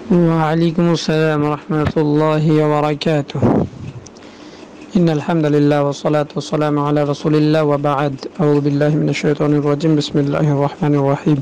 وعليكم السلام ورحمة الله وبركاته. إن الحمد لله والصلاة والسلام على رسول الله وبعد. أعوذ بالله من الشيطان الرجيم. بسم الله الرحمن الرحيم.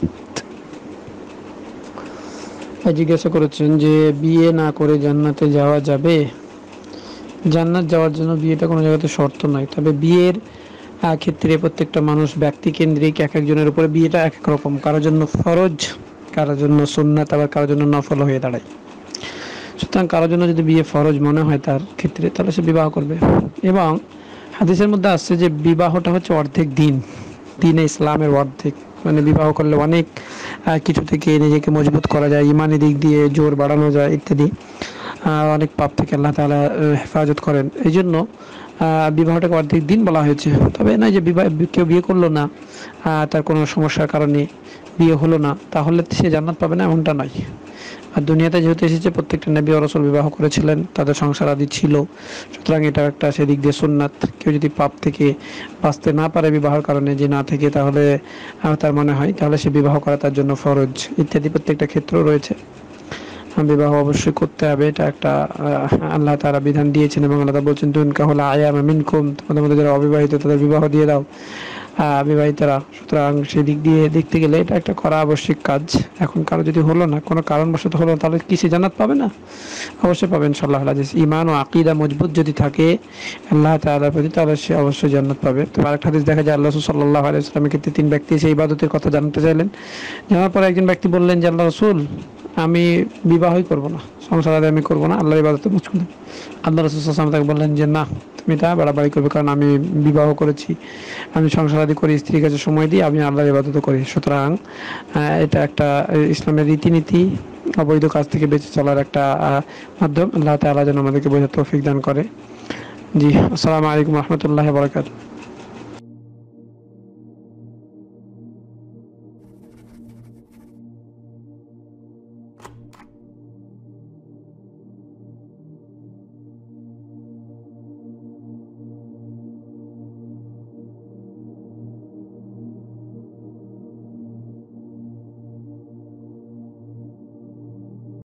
জিজ্ঞাসা করেছেন যে বিয়ে না করে জান্নাতে যাওয়া যাবে? জান্নাত যাওয়ার জন্য বিয়েটা কোনো জায়গাতে শর্ত নয়, তবে বিয়ের ক্ষেত্রে প্রত্যেকটা মানুষ ব্যক্তি কেন্দ্রিক, এক একজনের উপরে বিয়েটা এক এক রকম। কারোর জন্য ফরজ, কারোর জন্য সুন্নাত, আবার কারোর জন্য নফল হয়ে দাঁড়ায়। সুতরাং কারোর জন্য যদি বিয়ে ফরজ মনে হয় তার ক্ষেত্রে, তাহলে সে বিবাহ করবে। এবং হাদিসের মধ্যে আসছে যে বিবাহটা হচ্ছে অর্ধেক দিন, দিনে ইসলামের অর্ধেক। মানে বিবাহ করলে অনেক কিছু থেকে নিজেকে মজবুত করা যায়, ইমানি দিক দিয়ে জোর বাড়ানো যায় ইত্যাদি। অনেক পাপ থেকে আল্লাহ তাআলা হেফাজত করেন। এই জন্য বিবাহটাকে অর্ধেক দিন বলা হয়েছে। তবে নয় যে কেউ বিয়ে করলো না, তার কোনো সমস্যার কারণে বিয়ে হলো না, তাহলে সে জান্নাত পাবে না, এমনটা নয়। আর দুনিয়াতে যেহেতু এসেছে, প্রত্যেকটা নবী ও রাসূল বিবাহ করেছিলেন, তাদের সংসার আদি ছিল। সুতরাং এটা একটা সেদিক দিয়ে সুন্নাত। কেউ যদি পাপ থেকে বাঁচতে না পারে বিবাহের কারণে, যে না থেকে, তাহলে তার মনে হয় তাহলে সে বিবাহ করা তার জন্য ফরজ ইত্যাদি প্রত্যেকটা ক্ষেত্র রয়েছে। বিবাহ অবশ্যই করতে হবে, এটা একটা আল্লাহ তাআলা বিধান দিয়েছেন। এবং আল্লাহ তাআলা বলছেন, তুনকাহুল আয়ামা মিনকুম, তোমাদের মধ্যে যারা অবিবাহিত তাদের বিবাহ দিয়ে দাও, বিবাহিতরা। সুতরাং সেই দিক দিয়ে দেখতে গেলে এটা একটা করা আবশ্যিক কাজ। এখন কারো যদি হলো না, কোনো কারণবশত হলো না, তাহলে কি সে জান্নাত পাবে না? অবশ্যই পাবে ইনশাআল্লাহ। ইমান ও আকীদা মজবুত যদি থাকে আল্লাহ তাআলার প্রতি, তাহলে সে অবশ্যই জান্নাত পাবে। তো আরেকটা হাদিস দেখা যায়, আল্লাহ রাসূল সাল্লাল্লাহু আলাইহি ওয়াসাল্লামের ক্ষেত্রে তিন ব্যক্তি সেই ইবাদতের কথা জানতে চাইলেন। জানার পরে একজন ব্যক্তি বললেন যে, আল্লাহ রাসূল, আমি বিবাহই করব না, সংসার আদি আমি করবো না, আল্লাহর ইবাদতে মুশকুল দেব। আল্লাহ রাসূল সাল্লাল্লাহু আলাইহি ওয়াসাল্লাম তাকে বললেন যে, না, তুমি তা বাড়াবাড়ি করবে, কারণ আমি বিবাহ করেছি, আমি সংসার আদি করি, স্ত্রীর কাছে সময় দিই, আমি আল্লাহর ইবাদত করি। সুতরাং এটা একটা ইসলামের রীতিনীতি, অবৈধ কাজ থেকে বেঁচে চলার একটা মাধ্যম। আল্লাহ তাআলা যেন আমাদেরকে বোঝার তৌফিক দান করে। জি, আসসালামু আলাইকুম ওয়া রাহমাতুল্লাহি ওয়া বারাকাতুহু।